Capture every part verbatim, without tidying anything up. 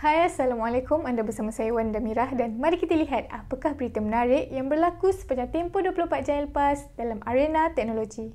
Hai, Assalamualaikum. Anda bersama saya Wanda Mirah dan mari kita lihat apakah berita menarik yang berlaku sepanjang tempoh dua puluh empat jam lepas dalam arena teknologi.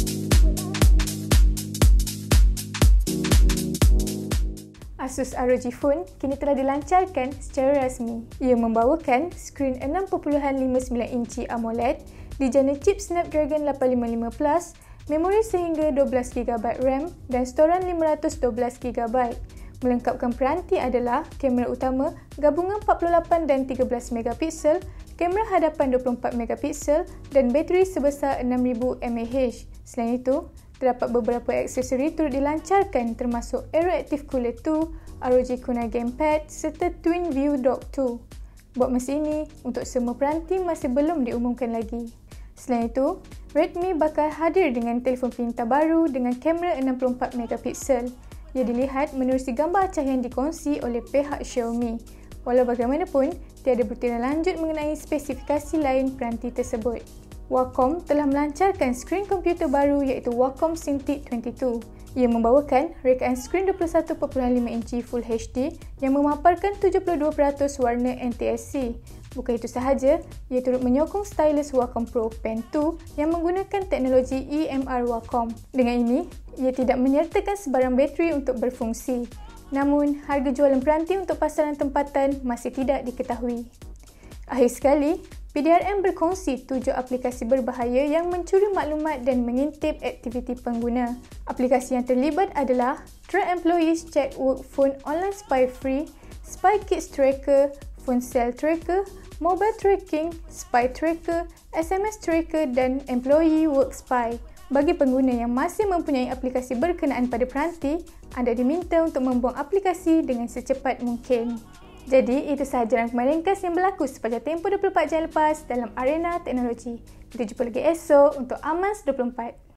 Asus R O G Phone kini telah dilancarkan secara rasmi. Ia membawakan skrin enam perpuluhan lima sembilan inci AMOLED, dijana chip Snapdragon lapan lima lima plus, memori sehingga dua belas giga byte RAM dan storan lima ratus dua belas giga byte. Melengkapkan peranti adalah kamera utama gabungan empat puluh lapan dan tiga belas megapiksel, kamera hadapan dua puluh empat megapiksel dan bateri sebesar enam ribu mAh. Selain itu, terdapat beberapa aksesori turut dilancarkan termasuk Aeroactive Cooler dua, R O G Kuna Gamepad serta Twin View Dock dua. Buat masa ini, untuk semua peranti masih belum diumumkan lagi. Selain itu, Redmi bakal hadir dengan telefon pintar baru dengan kamera enam puluh empat megapiksel. Ia dilihat menerusi gambar acah yang dikongsi oleh pihak Xiaomi. Walau bagaimanapun, tiada berita lanjut mengenai spesifikasi lain peranti tersebut. Wacom telah melancarkan skrin komputer baru iaitu Wacom Cintiq dua puluh dua. Ia membawakan rekaan skrin dua puluh satu perpuluhan lima inci Full H D yang memaparkan tujuh puluh dua peratus warna N T S C. Bukan itu sahaja, ia turut menyokong stylus Wacom Pro Pen dua yang menggunakan teknologi E M R Wacom. Dengan ini, ia tidak menyertakan sebarang bateri untuk berfungsi. Namun, harga jualan peranti untuk pasaran tempatan masih tidak diketahui. Akhir sekali, P D R M berkongsi tujuh aplikasi berbahaya yang mencuri maklumat dan mengintip aktiviti pengguna. Aplikasi yang terlibat adalah Track Employees Check Work Phone Online Spy Free, Spy Kids Tracker, Phone Cell Tracker, Mobile Tracking, Spy Tracker, S M S Tracker dan Employee Work Spy. Bagi pengguna yang masih mempunyai aplikasi berkenaan pada peranti, anda diminta untuk membuang aplikasi dengan secepat mungkin. Jadi, itu sahaja rangkuman ringkas yang berlaku sepanjang tempoh dua puluh empat jam lepas dalam arena teknologi. Kita jumpa lagi esok untuk Amans dua puluh empat.